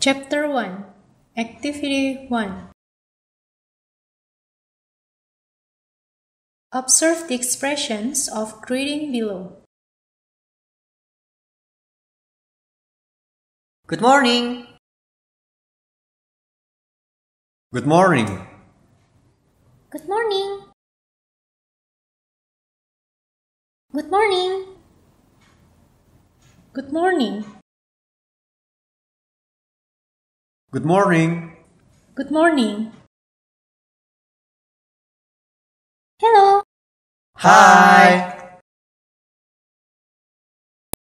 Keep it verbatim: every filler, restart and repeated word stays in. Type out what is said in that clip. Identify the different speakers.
Speaker 1: Chapter one, Activity one. Observe the expressions of greeting below.
Speaker 2: Good morning.
Speaker 3: Good morning.
Speaker 4: Good morning. Good morning.
Speaker 1: Good morning.
Speaker 3: Good morning.
Speaker 1: Good morning.
Speaker 4: Hello.
Speaker 2: Hi.